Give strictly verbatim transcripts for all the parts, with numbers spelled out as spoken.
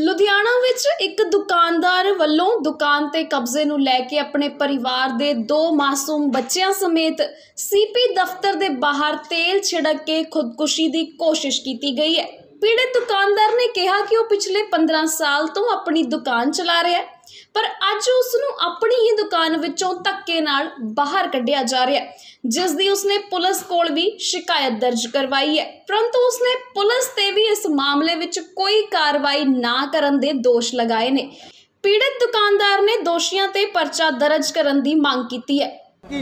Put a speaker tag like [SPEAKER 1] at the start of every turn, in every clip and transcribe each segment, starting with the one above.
[SPEAKER 1] लुधियाना विच एक दुकानदार वल्लों दुकान ते कब्जे नूं लैके अपने परिवार दे दो मासूम बच्चियां समेत सीपी दफ्तर दे बाहर तेल छिड़क के खुदकुशी की कोशिश की गई है। पीड़ित दुकानदार ने कहा कि वह पिछले पंद्रह साल तो अपनी दुकान चला रहा है, पर अज उसनूं अपनी ही दुकान विचों धक्के नाल बाहर कढ़िया जा रहा है, जिस दी उसने पुलिस कोल भी शिकायत दर्ज करवाई है, परंतु उसने पुलिस ते भी इस मामले विच कोई कार्रवाई ना करन दे दोष लगाए ने। पीड़ित दुकानदार ने दोषियों ते परचा दर्ज करन दी मांग की है।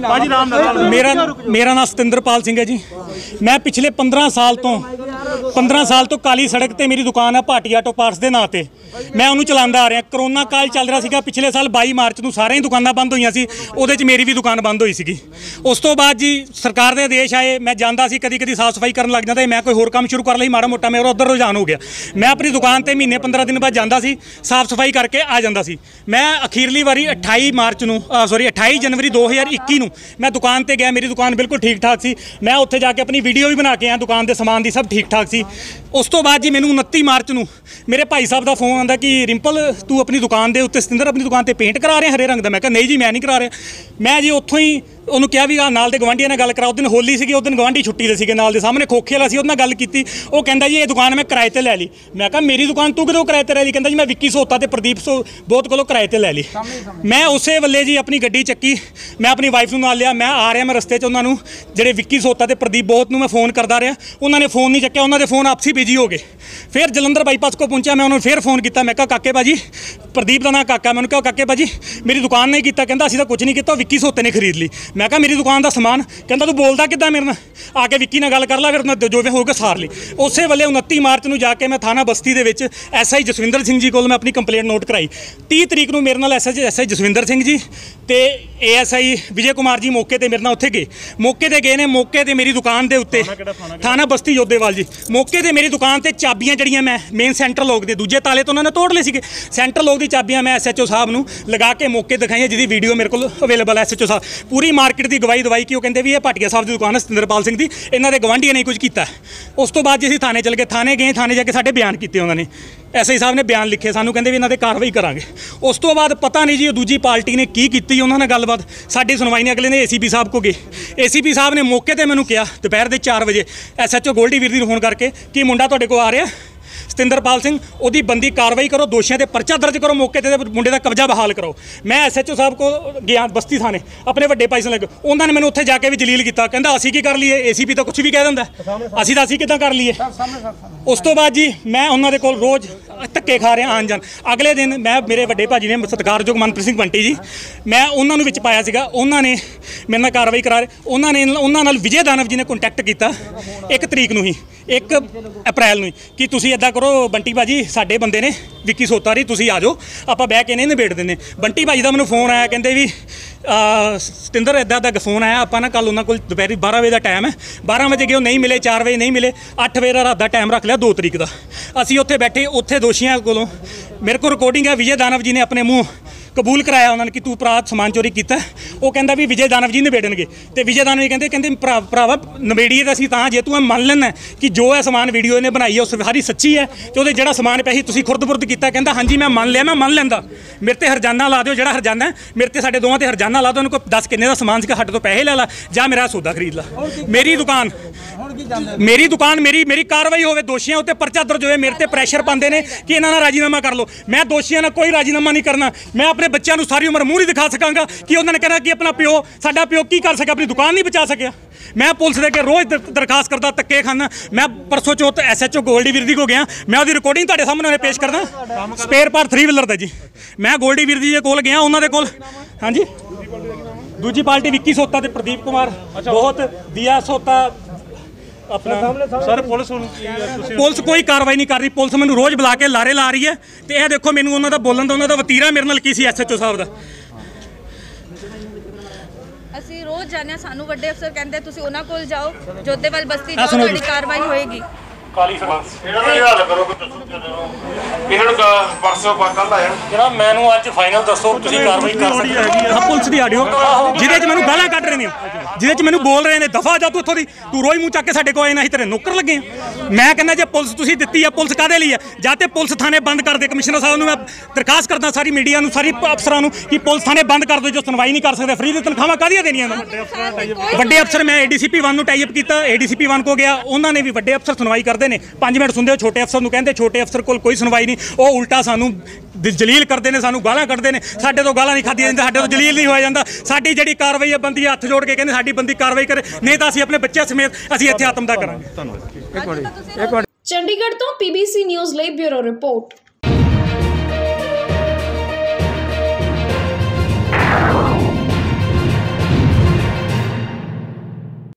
[SPEAKER 2] मेरा मेरा नाम सतिंदरपाल सिंह है जी। मैं पिछले पंद्रह साल तो पंद्रह साल तो काली सड़क ते मेरी दुकान है भाटी आटो पार्ट्स के नाँ से मैं उन्होंने चलाता आ रहा। करोना काल चल रहा सीगा, पिछले साल बाई मार्च को सारे ही दुकानां बंद हुई सी, उहदे च मेरी भी दुकान बंद हुई सी। उस तो बाद जी सरकार के आदेश आए, मैं जाता सी कदी कदी साफ सफाई करन लग जाता, मैं कोई होर काम शुरू कर ली, माड़ा मोटा मेरा उधर रुझान हो गया। मैं अपनी दुकान ते महीने पंद्रह दिन बाद जाता सी, साफ सफाई करके आ जाता सी। मैं अखीरली वारी अठाई मार्च नूं सॉरी अठाई जनवरी दो हज़ार इक्की नूं मैं दुकान ते गया, मेरी दुकान बिल्कुल ठीक ठाक सी। मैं उत्थे जाके अपनी वीडियो भी बना के आया, दुकान के समान की सब ठीक ठाक सी। उस तो बाद जी मैनू उनती मार्च नूं मेरे भाई साहब का फोन आता कि रिंपल तू अपनी दुकान के उत्ते सतिंदर अपनी दुकान पर पेंट करा रहे हरे रंग का। मैं कहा नहीं जी मैं नहीं करा रहा। मैं जी उत्थों ही उन्होंने कहा भी आ नाल दे गवांढियों ने गल करा। उस दिन होली सी, उस दिन गवांढी छुट्टी दे सीगे, नाल दे सामने खोखे वाला सी, उहदे नाल गल कीती। वो कहंदा जी ये दुकान मैं किराए ते लै ली। मैं कहा मेरी दुकान तू कदों किराए ते लै ली? कहंदा जी मैं विक्की सोता ते प्रदीप सो बहुत कोलों किराए ते लै ली। मैं उस वेले जी अपनी गड्डी चक्की, मैं अपनी वाइफ नूं नाल लिया, मैं आ रहा, मैं रस्ते च उन्होंने जिहड़े विक्की सोता ते प्रदीप बहुत नूं मैं फोन करदा रहा, उन्होंने फोन नहीं चक्या, उन्होंने फोन आपसी बिजी हो गए। फिर जलंधर बाईपास को पहुंचा, मैं उन्होंने फिर फोन किया। मैं कहा काके भाजी, प्रदीप का नाम काका, मैं कहा काके भाजी मेरी दुकान नहीं किया। कहता असीं तां कुछ नहीं किया, विक्की सोते ने खरीद ली। मैं कहा मेरी दुकान का समान, कहता तू बोलता किदा मेरे नाल, आके विक्की नाल गल कर ला, फिर मैं जो भी होगा सार ली। उस वेले उनती मार्च को जाके मैं थाना बस्ती दे विच एस आई जसविंदर सिंह जी को मैं अपनी कंप्लेंट नोट कराई। तीह तरीक को मेरे नाल S S I Jaswinder Singh ji ते A S I Vijay Kumar ji मौके ते मेरे नाल उत्थे गए। मौके ते गए ने, मौके ते मेरी दुकान के उत्ते थाना बस्ती योधेवाल जी, मौके ते मेरी दुकान ते चाबियां जड़ियां मैं मेन सेंटर लोग दे दूजे ताले तो उन्होंने तोड़ ले सीगे। सेंटर लोग दी चाबियां मैं एस एच ओ साहब नूं लगा के मौके दिखाई, जिहदी वीडियो मेरे को अवेलेबल है। एस एच ओ साहब पूरी मार्केट की गवाही दवाई कि वो कहते भी ये भाटिया साहब की दुकान है सतिंदरपाल सिंह की, इन्होंने गवांढियों ने कुछ किया। उस तो बाद जी असीं थाने चल गए, थाने गए, थाने जाके साढ़े बयान किए उन्होंने, एस आई साहब ने बयान लिखे, सानू कहते भी इन्हों कार्रवाई करांगे। उस तो बाद पता नहीं जी दूजी पार्टी ने की की उन्होंने गलबात, साडी सुनवाई ने अगले ने ए सी पी साहब को गए। ए सी पी साहब ने मौके पर मैंने कहा दोपहर के चार बजे एस एच ओ गोल्डी वीर दी फोन करके कि मुंडा तुहाडे कोल आ रहा सतिंदरपाल सिंह, उहदी बंदी कार्रवाई करो, दोषियों ते परचा दर्ज करो, मौके ते मुंडे का कब्जा बहाल करो। मैं एस एच ओ साहब को गया बस्ती थाने अपने वड्डे भाई से लगे, उन्होंने मैंने उत्थे जाके भी जलील किया, कहंदा असीं की कर लीए, ए सी पी तो कुछ भी कह दिंदा, असीं तां असीं किदां कर लीए। उस तो बाद जी मैं उन्होंने कोल रोज़ धक्के खा रहा आन जान। अगले दिन मैं मेरे वड्डे भाजी ने सत्कारयोग मनप्रीत सिंह बंटी जी, मैं उन्होंने विच पाया सीगा, उन्होंने मेरे नाल कार्रवाई करा रहे। उन्होंने उन्होंने नाल विजय दानव जी ने कॉन्टैक्ट किया एक तरीक नूं ही, एक अप्रैल नूं कि तुसीं इदां करो बंटी भाजी साडे बंदे ने विक्की सोता री, तुसीं आ जाओ आपां बैठ के नहीं निबेड़ दिंदे। बंटी भाजी का मैनूं फोन आया, कहंदे भी सतिंदर इदा इदा फोन आया, आपां ना कल उन्होंने कोल दोपहरी बारह बजे का टाइम है, बारह बजे गए नहीं मिले, चार बजे नहीं मिले, अठ बजे का रात का टाइम रख लिया दो तरीक का। असीं उत्थे बैठे, उत्थे दोषियों कोलों मेरे को रिकॉर्डिंग है, विजय दानव जी ने अपने मूँह कबूल कराया उन्होंने कि तू भरा समान चोरी किया। वो कहता भी विजय दानव जी निबेड़नगे, तो विजय दानव जी कहते कहते भरा भरावा नबेड़ीए तो असीं तां जे तू मन लेना कि जो है समान वीडियो इन्हें बनाई है उस सारी सच्ची है, तो वो जो समान पे तुसीं खुरद बुरद किया। कहता हाँ जी मैं मन लिया, मैं मन लैंदा, मेरे ते हरजाना ला दो, जो हरजाना है मेरे ते साडे दोवां ते हरजाना ला दो, उनको दस किन्ने का समान से हट तो पैसे लै ला जा मेरा सौदा खरीद ला। मेरी दुकान मेरी दुकान मेरी मेरी कार्रवाई होवे, दोषियों उत्ते परचा दर्ज होवे, मेरे ते प्रैशर पाते हैं कि इन्हां नाल राजीनामा कर लो। मैं दोषियों नाल कोई राजीनामा नहीं करना। मैं अपने बच्चों को सारी उम्र मूँह नहीं दिखा सकांगा कि उन्होंने कहना कि अपना प्यो साडा प्यो की कर सके, अपनी दुकान नहीं बचा सकिया। मैं पुलिस दे के रोज़ दरखास्त करता, धक्के खाना। मैं परसों चौथ एस एच ओ गोल्डी वीर दी को गया, मैं उसकी रिकॉर्डिंग तुहाडे सामने पेश करदा, स्पेयर पार्ट थ्री व्हीलर दा जी। मैं गोल्डी वीर जी कोल गया, उन्होंने कोल हाँ जी दूजी पार्टी विक्की सोता ते प्रदीप कुमार बहुत दिया सोता अपना सर पुलिस पुलिस कोई कार्रवाई नहीं कर रही। पुलिस मैंने रोज़ बुला के लारे ला रही है, तो यह देखो मैंने उन्होंने बोलन का उन्होंने वतीरा मेरे नाल की सी एस एच ओ साहब का।
[SPEAKER 3] ਅਸੀਂ रोज़ जाने, सानू वड्डे अफसर कहते तुसीं उन्हां कोल जाओ, जोधेवाल बस्ती जाओ, तुहाडी कार्रवाई होएगी। काली समान ਇਹਨਾਂ ਦਾ ਹੱਲ ਕਰੋ ਕਿ ਦੱਸੋ ਇਹਨਾਂ ਦਾ ਪਰਸੋਂ ਕੱਲ ਆਇਆ ਜਰਾ ਮੈਨੂੰ ਅੱਜ ਫਾਈਨਲ ਦੱਸੋ ਤੁਸੀਂ ਕਾਰਵਾਈ ਕਰ ਸਕਦੇ ਹੋ।
[SPEAKER 2] ਪੁਲਿਸ ਦੀ ਆਡੀਓ ਜਿਹਦੇ 'ਚ ਮੈਨੂੰ ਗਾਲਾਂ ਕੱਢ ਰਹੇ ਨੇ। ਜਿਹਦੇ 'ਚ ਮੈਨੂੰ ਬੋਲ ਰਹੇ ਨੇ ਦਫਾ ਜਾ ਤੂੰ ਇੱਥੋਂ ਦੀ, ਤੂੰ ਰੋਜ਼ ਮੂੰਹ ਚੱਕ ਕੇ ਸਾਡੇ ਕੋਲ ਆਏ ਨਾ, ਅਸੀਂ ਤੇਰੇ ਨੌਕਰ ਲੱਗੇ ਆ। ਮੈਂ ਕਹਿੰਦਾ ਜੇ ਪੁਲਿਸ ਤੁਸੀਂ ਦਿੱਤੀ ਆ, ਪੁਲਿਸ ਕਾਹਦੇ ਲਈ ਆ? ਜਾਂ ਤੇ ਪੁਲਿਸ ਥਾਣੇ ਬੰਦ ਕਰ ਦੇ। ਕਮਿਸ਼ਨਰ ਸਾਹਿਬ ਨੂੰ ਮੈਂ ਦਰਖਾਸਤ ਕਰਦਾ, ਸਾਰੀ ਮੀਡੀਆ ਨੂੰ, ਸਾਰੀ ਅਫਸਰਾਂ ਨੂੰ, ਕਿ ਪੁਲਿਸ ਥਾਣੇ ਬੰਦ ਕਰ ਦਿਓ ਜੋ ਸੁਣਵਾਈ ਨਹੀਂ ਕਰ ਸਕਦੇ। ਫ੍ਰੀ ਦੀ ਤਨਖਾਹਾਂ ਕਾਹਦੀਆਂ ਦੇਣੀਆਂ ਨੇ? ਵੱਡੇ ਅਫਸਰ, ਮੈਂ ਏਡੀਸੀਪੀ ਵਨ ਨੂੰ ਟਾਈ ਅਪ ਕੀਤਾ, ਏਡੀਸੀਪੀ ਵਨ ਕੋ ਗਿਆ, ਉਹਨਾਂ ਨੇ ਵੀ, ਵੱਡੇ ਅਫਸਰ ਸੁਣਵਾਈ ਕਰਦੇ ਨੇ, ਪੰਜ ਮਿੰਟ ਸੁਣਦੇ ਹੋ, ਛੋਟੇ ਅਫਸਰ ਨੂੰ ਕਹਿੰਦੇ, ਛੋਟੇ ਅਫਸਰ ਕੋਲ ਕੋਈ ਸੁਣਵਾਈ ਨਹੀਂ, ਉਹ ਉਲਟਾ ਸਾਨੂੰ ਜਲੀਲ ਕਰਦੇ ਨੇ, ਸਾਨੂੰ ਗਾਲਾਂ ਕੱਢਦੇ ਨੇ। ਸਾਡੇ ਤੋਂ ਗਾਲਾਂ ਨਹੀਂ ਖਾਧੀਆਂ ਜਾਂਦੀਆਂ, ਸਾਡੇ ਤੋਂ ਜਲੀਲ ਨਹੀਂ ਹੋਇਆ ਜਾਂਦਾ। ਸਾਡੀ ਜਿਹੜੀ ਕਾਰਵਾਈ ਹੈ ਬੰਦੀ ਹੱਥ ਜੋੜ ਕੇ ਕਹਿੰਦੇ ਸਾਡੀ ਬੰਦੀ ਕਾਰਵਾਈ ਕਰੇ, ਨਹੀਂ ਤਾਂ ਅਸੀਂ ਆਪਣੇ ਬੱਚਿਆਂ ਸਮੇਤ ਅਸੀਂ ਇੱਥੇ ਆਤਮਦਾਹ ਕਰਾਂਗੇ। ਧੰਨਵਾਦ।
[SPEAKER 1] ਚੰਡੀਗੜ੍ਹ ਤੋਂ ਪੀਬੀਸੀ ਨਿਊਜ਼ ਲਈ ਬਿਊਰੋ ਰਿਪੋਰਟ।